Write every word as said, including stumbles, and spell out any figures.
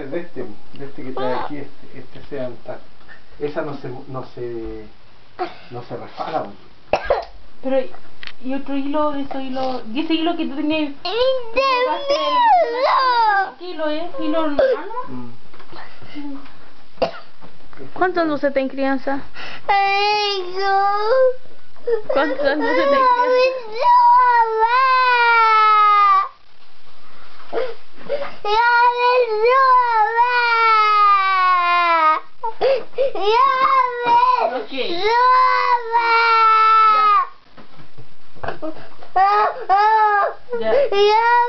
de este, de este que trae aquí, este, este sea tal. Esa no se, no se, no se refala. Pero, y otro hilo de ese hilo, y ese hilo que tú tenías. ¿Qué hilo es? ¿Hilo normal? Mm. ¿Cuántos no se te en crianza? ¿Cuántos no se te en crianza? Okay. Ya.